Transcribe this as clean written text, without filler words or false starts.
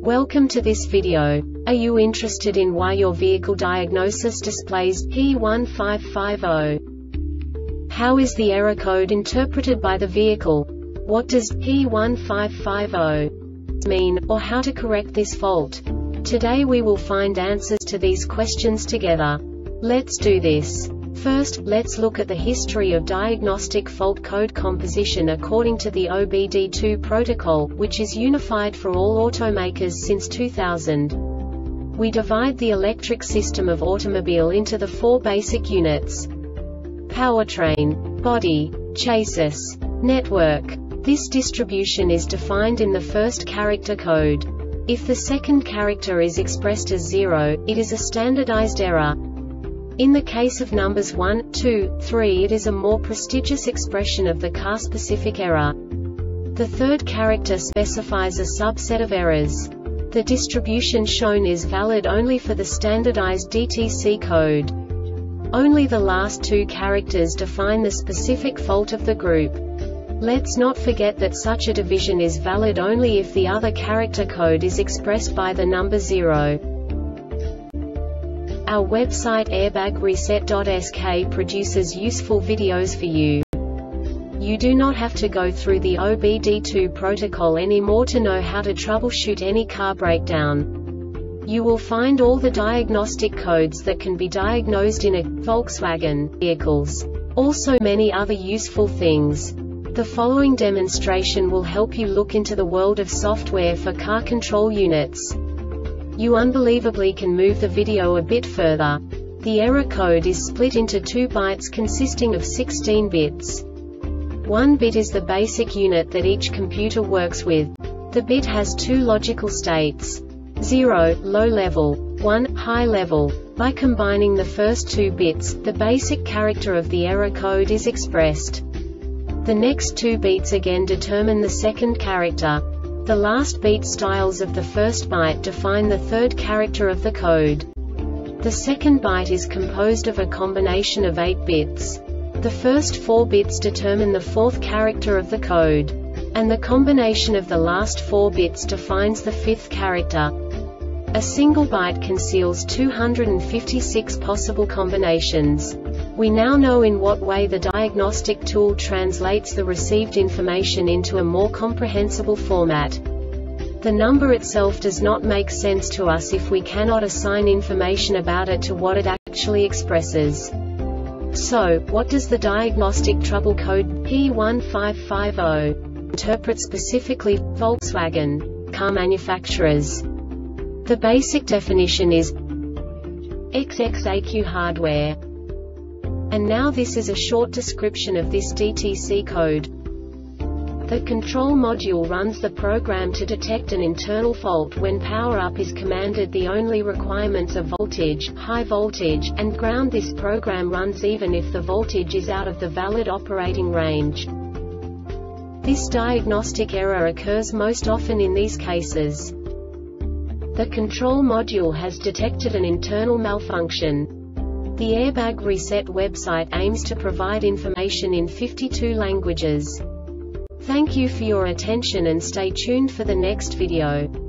Welcome to this video. Are you interested in why your vehicle diagnosis displays P1550? How is the error code interpreted by the vehicle? What does P1550 mean, or how to correct this fault? Today we will find answers to these questions together. Let's do this. First, let's look at the history of diagnostic fault code composition according to the OBD2 protocol, which is unified for all automakers since 2000. We divide the electric system of automobile into the four basic units: powertrain, body, chassis, network. This distribution is defined in the first character code. If the second character is expressed as 0, it is a standardized error. In the case of numbers 1, 2, 3, it is a more prestigious expression of the car-specific error. The third character specifies a subset of errors. The distribution shown is valid only for the standardized DTC code. Only the last two characters define the specific fault of the group. Let's not forget that such a division is valid only if the other character code is expressed by the number 0. Our website airbagreset.sk produces useful videos for you. You do not have to go through the OBD2 protocol anymore to know how to troubleshoot any car breakdown. You will find all the diagnostic codes that can be diagnosed in a Volkswagen vehicles. Also many other useful things. The following demonstration will help you look into the world of software for car control units. You unbelievably can move the video a bit further. The error code is split into 2 bytes consisting of 16 bits. 1 bit is the basic unit that each computer works with. The bit has 2 logical states: 0, low level, 1, high level. By combining the first 2 bits, the basic character of the error code is expressed. The next 2 beats again determine the second character. The last beat styles of the first byte define the third character of the code. The second byte is composed of a combination of 8 bits. The first 4 bits determine the fourth character of the code. And the combination of the last 4 bits defines the fifth character. A single byte conceals 256 possible combinations. We now know in what way the diagnostic tool translates the received information into a more comprehensible format. The number itself does not make sense to us if we cannot assign information about it to what it actually expresses. So, what does the diagnostic trouble code P1550 interpret specifically for Volkswagen car manufacturers? The basic definition is XXAQ hardware. And now this is a short description of this DTC code. The control module runs the program to detect an internal fault when power-up is commanded. The only requirements are voltage, high voltage, and ground. This program runs even if the voltage is out of the valid operating range. This diagnostic error occurs most often in these cases. The control module has detected an internal malfunction. The Airbag Reset website aims to provide information in 52 languages. Thank you for your attention and stay tuned for the next video.